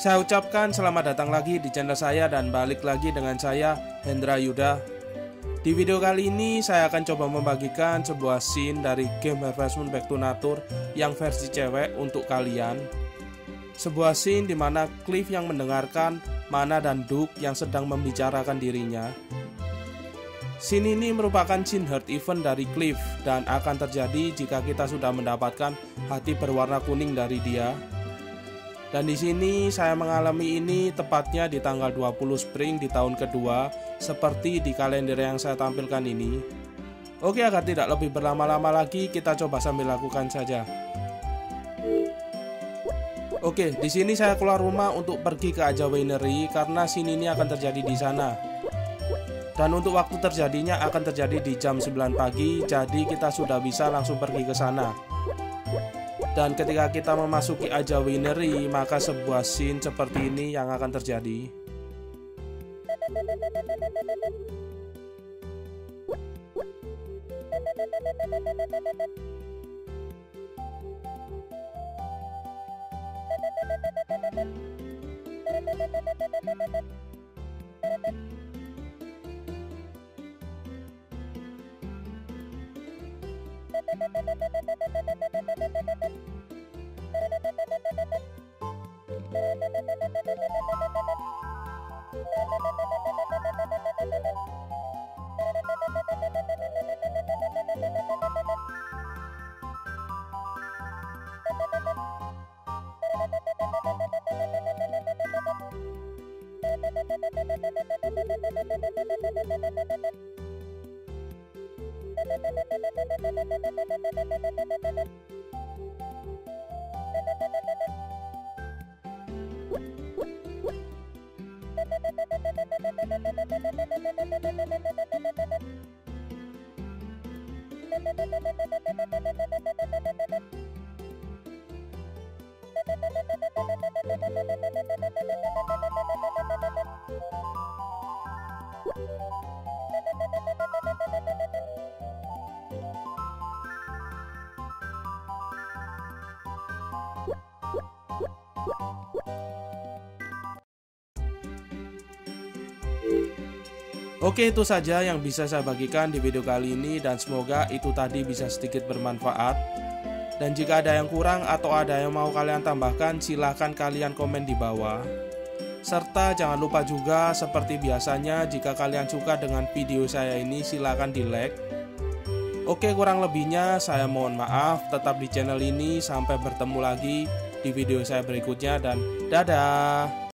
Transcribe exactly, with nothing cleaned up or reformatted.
Saya ucapkan selamat datang lagi di channel saya dan balik lagi dengan saya, Hendra Yuda. Di video kali ini saya akan coba membagikan sebuah scene dari game Harvest Moon Back to Nature yang versi cewek untuk kalian. Sebuah scene di mana Cliff yang mendengarkan Mana dan Duke yang sedang membicarakan dirinya. Scene ini merupakan scene heart event dari Cliff dan akan terjadi jika kita sudah mendapatkan hati berwarna kuning dari dia. Dan di sini saya mengalami ini tepatnya di tanggal dua puluh Spring di tahun kedua, seperti di kalender yang saya tampilkan ini. Oke, agar tidak lebih berlama-lama lagi, kita coba sambil lakukan saja. Oke, di sini saya keluar rumah untuk pergi ke Aja Winery karena scene ini akan terjadi di sana. Dan untuk waktu terjadinya akan terjadi di jam sembilan pagi, jadi kita sudah bisa langsung pergi ke sana. Dan ketika kita memasuki Aja Winery, maka sebuah scene seperti ini yang akan terjadi. Oke, itu saja yang bisa saya bagikan di video kali ini dan semoga itu tadi bisa sedikit bermanfaat. Dan jika ada yang kurang atau ada yang mau kalian tambahkan, silahkan kalian komen di bawah. Serta jangan lupa juga seperti biasanya, jika kalian suka dengan video saya ini silahkan di like. Oke, kurang lebihnya saya mohon maaf. Tetap di channel ini, sampai bertemu lagi di video saya berikutnya dan dadah.